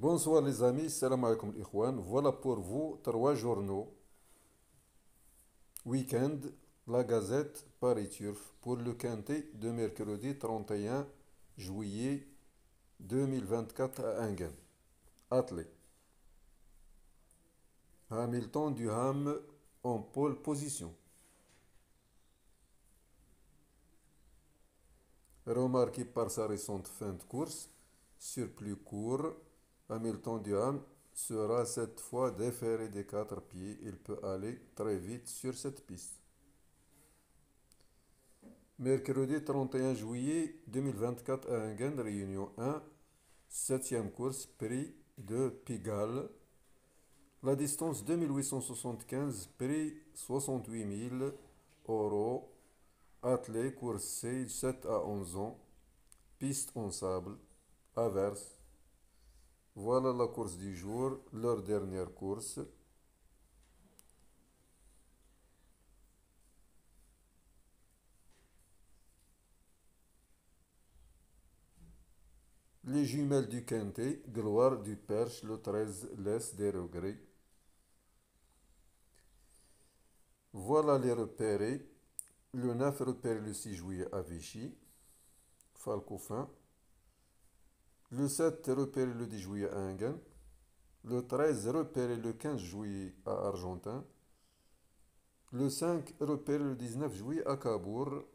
Bonsoir les amis, salam alaikum l'ikhwan. Voilà pour vous trois journaux. Week-end, la Gazette, Paris Turf pour le quintet de mercredi 31 juillet 2024 à Engen. Athlée. Hamilton Duham en pole position. Remarqué par sa récente fin de course, sur plus court, Hamilton Duham sera cette fois déféré des quatre pieds. Il peut aller très vite sur cette piste. Mercredi 31 juillet 2024 à Engen, Réunion 1, septième course, prix de Pigalle. La distance 2875, prix 68 000 euros. Athlée, course C, 7 à 11 ans. Piste en sable, averse. Voilà la course du jour, leur dernière course. Les jumelles du Quintet, gloire du Perche, le 13 laisse des regrets. Voilà les repérés. Le 9 repéré le 6 juillet à Vichy, Falcoufin. Le 7 repéré le 10 juillet à Engen. Le 13 repéré le 15 juillet à Argentin. Le 5 repéré le 19 juillet à Cabourg.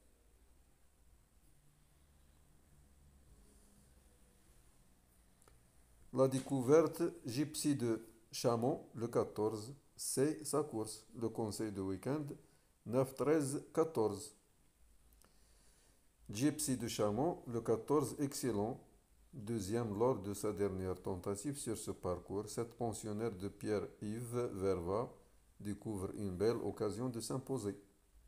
La découverte, Gypsy de Chamon, le 14, c'est sa course. Le conseil de week-end, 9, 13, 14. Gypsy de Chamon, le 14, excellent. Deuxième lors de sa dernière tentative sur ce parcours. Cette pensionnaire de Pierre-Yves Verva découvre une belle occasion de s'imposer.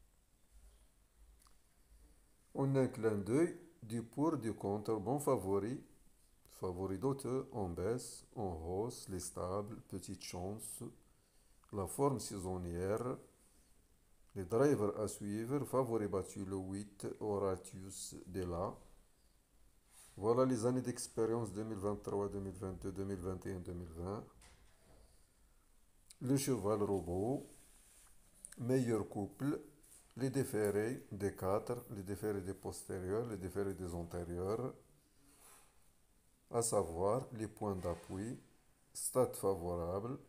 En un clin d'œil, du pour, du contre, bon favori. Favori d'auteur en baisse, en hausse, les stables, petite chance, la forme saisonnière, les drivers à suivre, favori battu le 8, Horatius Della. Voilà les années d'expérience 2023, 2022, 2021, 2020. Le cheval robot, meilleur couple, les déférés des 4, les déférés des postérieurs, les déférés des antérieurs, à savoir les points d'appui, stade favorable,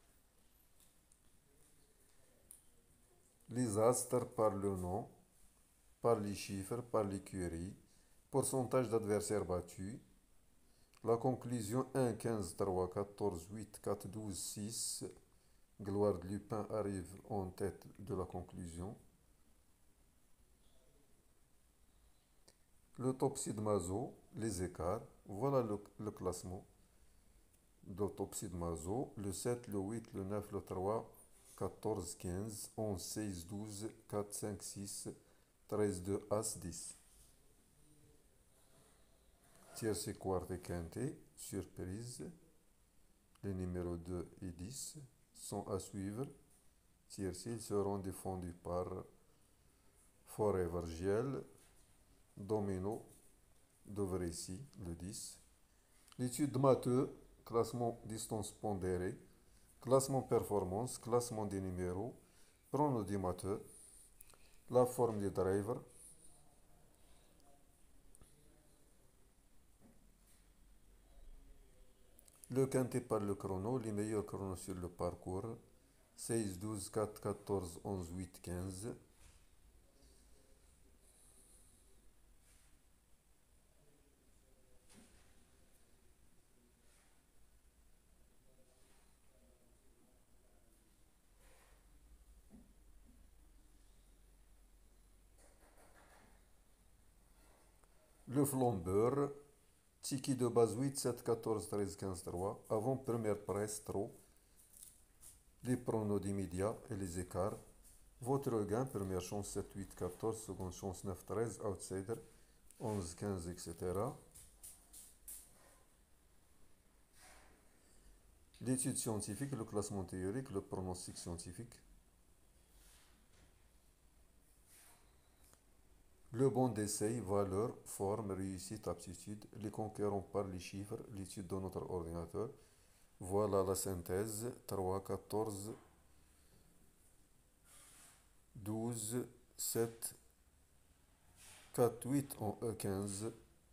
les astres par le nom, par les chiffres, par l'écurie, pourcentage d'adversaires battus, la conclusion 1, 15, 3, 14, 8, 4, 12, 6, Gloire de Lupin arrive en tête de la conclusion. L'autopsie de Mazo, les écarts, voilà le classement d'autopsie de Mazo, le 7, le 8, le 9, le 3, 14, 15, 11, 16, 12, 4, 5, 6, 13, 2, As, 10. Tierce, quarte et quintet, surprise. Les numéros 2 et 10 sont à suivre. Tierce, ils seront défendus par Forever Giel, Domino, Dovrecy, le 10. L'étude de Matheux, classement distance pondérée, classement performance, classement des numéros, chrono du Matheux, la forme des drivers, le quintet par le chrono, les meilleurs chronos sur le parcours, 16, 12, 4, 14, 11, 8, 15. Le flambeur, Tiki de base 8, 7, 14, 13, 15, 3. Avant première presse, trop. Les pronos d'immédiat et les écarts. Votre gain, première chance 7, 8, 14, seconde chance 9, 13, outsider 11, 15, etc. L'étude scientifique, le classement théorique, le pronostic scientifique. Le bon d'essai, valeur, forme, réussite, aptitude. Les conquérants par les chiffres, l'étude de notre ordinateur. Voilà la synthèse. 3, 14, 12, 7, 4, 8 en E15.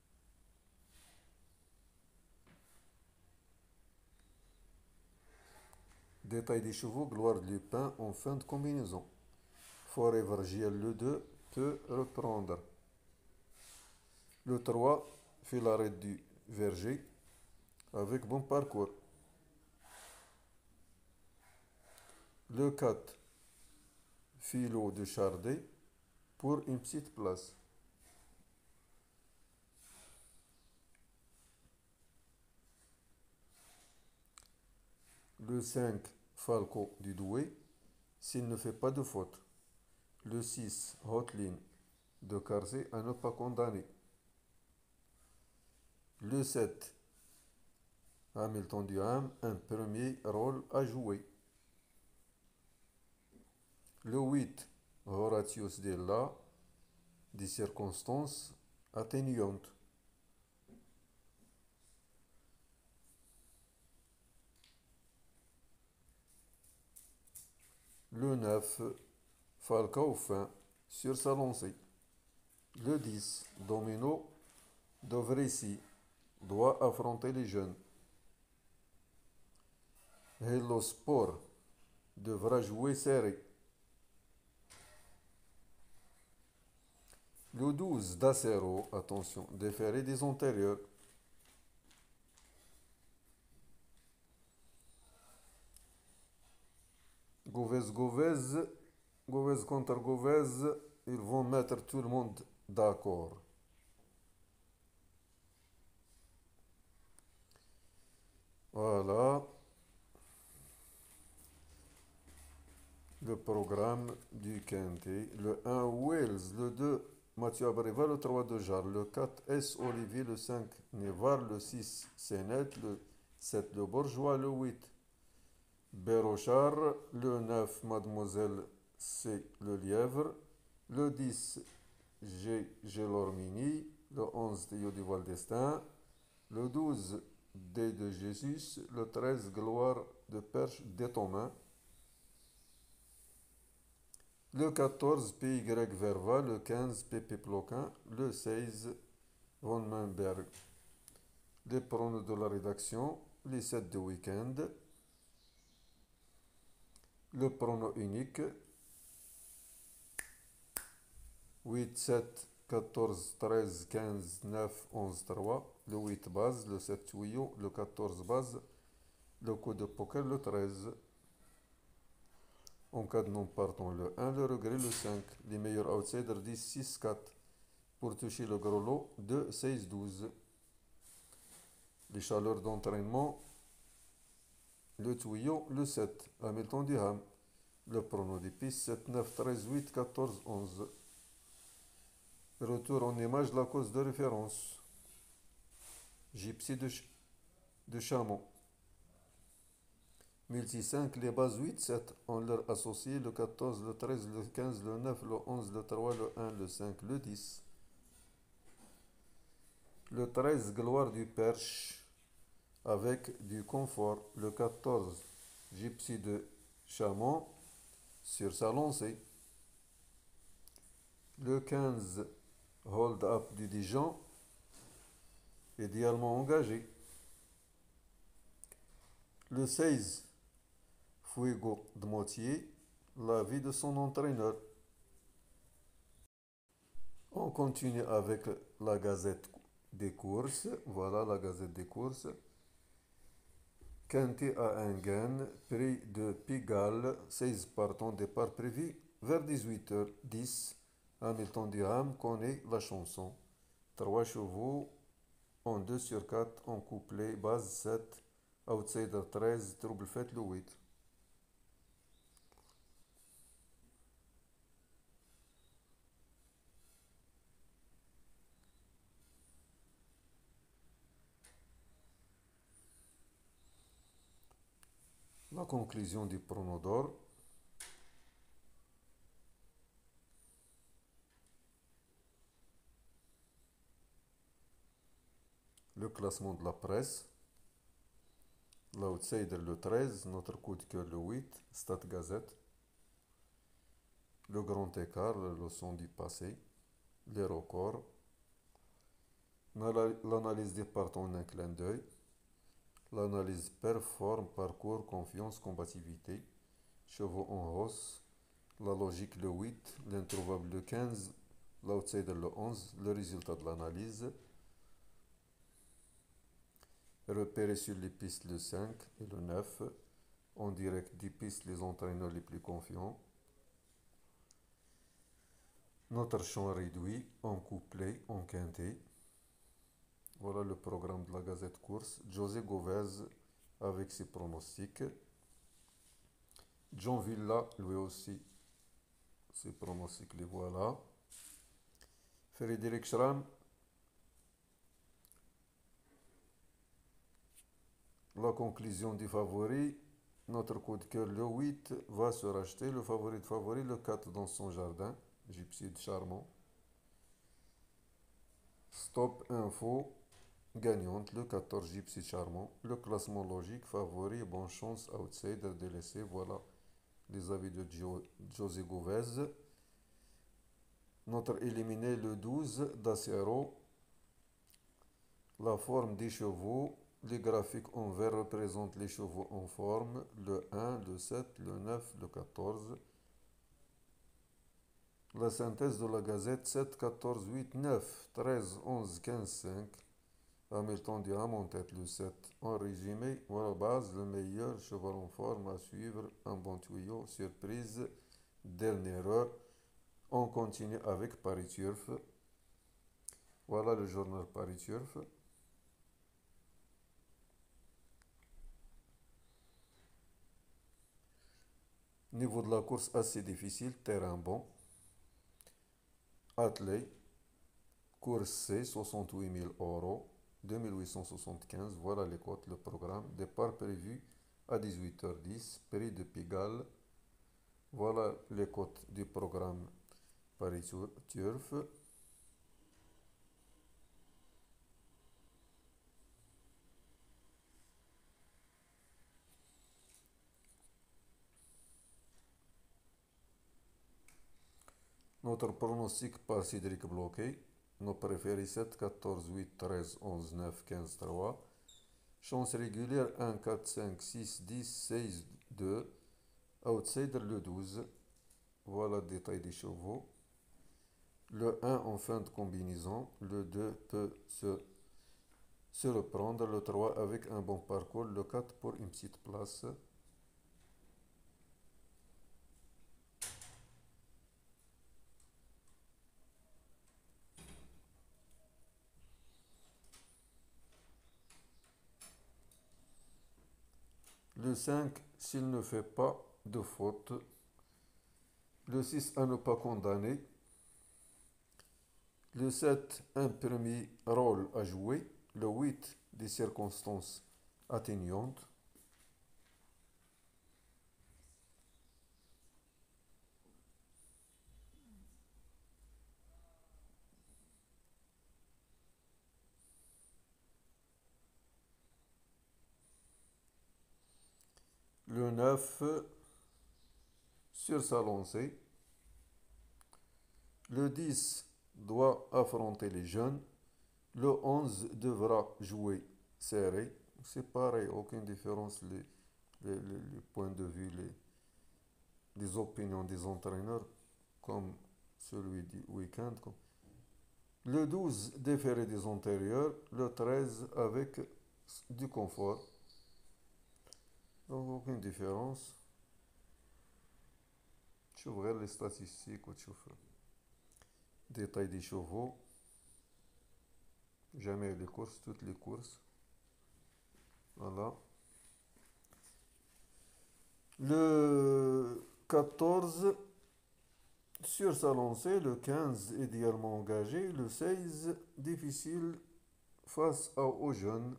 Détail des chevaux, gloire de Lupin en fin de combinaison. Forever JL le 2 peut reprendre. Le 3 fait l'arrêt du verger avec bon parcours. Le 4 Philo de Chardet pour une petite place. Le 5 Falco du Douai s'il ne fait pas de faute. Le 6 Hotline de Carzé à ne pas condamner. Le 7 Hamilton Duham, un premier rôle à jouer. Le 8 Horatius Della, des circonstances atténuantes. Le 9 Falcao fin sur sa lancée. Le 10 Domino Dovressi doit affronter les jeunes. Hello Sport devra jouer serré. Le 12 d'Acero, attention, déféré des antérieurs. Govez contre Govez, ils vont mettre tout le monde d'accord. Voilà le programme du Quintet. Le 1 Wells, le 2 Mathieu Abreva, le 3 de Jarre, le 4 S Olivier, le 5 Nevar, le 6 Sénet, le 7 Le Bourgeois, le 8 Bérochard, le 9 Mademoiselle C Le Lièvre, le 10 G Gelormini, le 11 Théo du Val-d'Estaing, le 12 D de Jésus, le 13 Gloire de Perche d'Etomain, le 14 PY Verva, le 15 PP Ploquin, le 16 Von Menberg. Les pronos de la rédaction, les 7 de week-end, le prono unique, 8, 7, 14, 13, 15, 9, 11, 3, le 8 base, le 7 tuyau, le 14 base, le coup de poker, le 13. En cas de non partant, le 1, le regret, le 5. Les meilleurs outsiders 10, 6, 4. Pour toucher le gros lot, 2, 16, 12. Les chaleurs d'entraînement, le tuyau, le 7. Hamilton Duham. Le prono des pistes, 7, 9, 13, 8, 14, 11. Retour en image de la cause de référence. Gypsy de Chamon. Multi 5, les bases 8, 7 ont leur associé le 14, le 13, le 15, le 9, le 11, le 3, le 1, le 5, le 10. Le 13, gloire du Perche avec du confort. Le 14, Gypsy de Chamon sur sa lancée. Le 15, hold up du Dijon, idéalement engagé. Le 16, Fuego de Motier, la vie de son entraîneur. On continue avec la gazette des courses. Voilà la gazette des courses. Quintet à Enghien, prix de Pigalle, 16 partants, départ prévu vers 18h10. Hamilton Durham connaît la chanson. 3 chevaux en 2 sur 4 en couplet, base 7, outsider 13, trouble fait le 8. La conclusion du prono d'or. le classement de la presse. L'outsider le 13, notre coup de cœur le 8, Stat Gazette. Le grand écart, le leçon du passé, les records. L'analyse des parts en un clin d'œil. L'analyse performe, parcours, confiance, combativité. Chevaux en hausse. La logique le 8, l'introuvable le 15, l'outsider le 11, le résultat de l'analyse. Repérer sur les pistes le 5 et le 9. En direct des pistes les entraîneurs les plus confiants. Notre champ réduit en couplet, en quintet. Voilà le programme de la Gazette Course. José Govez avec ses pronostics. John Villa, lui aussi, ses pronostics, les voilà. Frédéric Schramm, la conclusion du favori. Notre coup de cœur, le 8, va se racheter. Le favori de favori, le 4 dans son jardin. Gypsy de Charmant. Stop info, gagnante, le 14 Gypsy Charmant. Le classement logique, favori, bonne chance, outsider, délaissé. Voilà les avis de José Govez. Notre éliminé, le 12 d'Acero. La forme des chevaux. Les graphiques en vert représentent les chevaux en forme. Le 1, le 7, le 9, le 14. La synthèse de la Gazette 7, 14, 8, 9, 13, 11, 15, 5. Hamilton Durham en tête le 7. En résumé, ou à la base, le meilleur cheval en forme à suivre, un bon tuyau, surprise, dernière heure. On continue avec Paris Turf. Voilà le journal Paris Turf. Niveau de la course assez difficile, terrain bon. Attelé, course C, 68 000 euros, 2875, voilà les cotes, le programme. Départ prévu à 18h10, prix de Pigalle. Voilà les cotes du programme Paris Turf. Notre pronostic par Cédric Bloquet. Nos préférés 7, 14, 8, 13, 11, 9, 15, 3. Chance régulière 1, 4, 5, 6, 10, 16, 2. Outsider le 12. Voilà le détail des chevaux. Le 1 en fin de combinaison. Le 2 peut se reprendre. Le 3 avec un bon parcours. Le 4 pour une petite place. Le 5 s'il ne fait pas de faute. Le 6 à ne pas condamner. Le 7 un premier rôle à jouer. Le 8 des circonstances atténuantes. Le 9 sur sa lancée. Le 10 doit affronter les jeunes. Le 11 devra jouer serré. C'est pareil, aucune différence les points de vue, les opinions des entraîneurs, comme celui du week-end. Le 12 déféré des antérieurs. Le 13 avec du confort. Donc aucune différence. Tu regardes les statistiques ou tu fais détail des chevaux. Jamais les courses, toutes les courses. Voilà. Le 14 sur sa lancée, le 15 idéalement engagé, le 16 difficile face aux jeunes.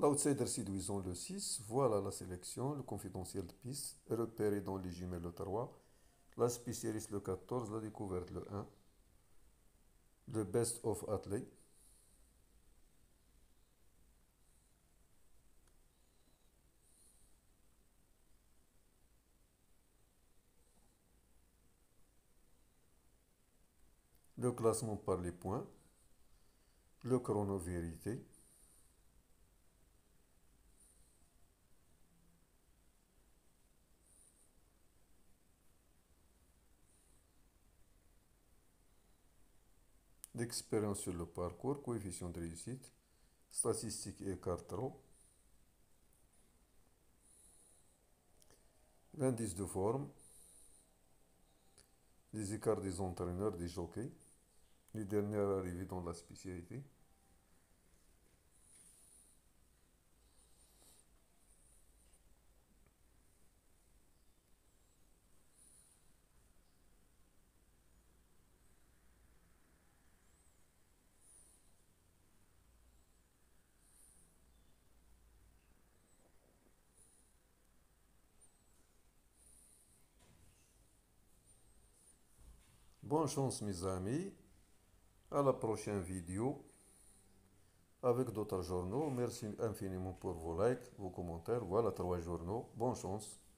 L'outsider séduisant le 6, voilà la sélection, le confidentiel de piste, repéré dans les jumelles le 3, la spécialiste le 14, la découverte le 1, le best of athlete, le classement par les points, le chrono vérité, l'expérience sur le parcours, coefficient de réussite, statistiques et cartes, l'indice de forme, les écarts des entraîneurs, des jockeys, les dernières arrivées dans la spécialité. Bonne chance mes amis, à la prochaine vidéo avec d'autres journaux. Merci infiniment pour vos likes, vos commentaires. Voilà 3 journaux. Bonne chance.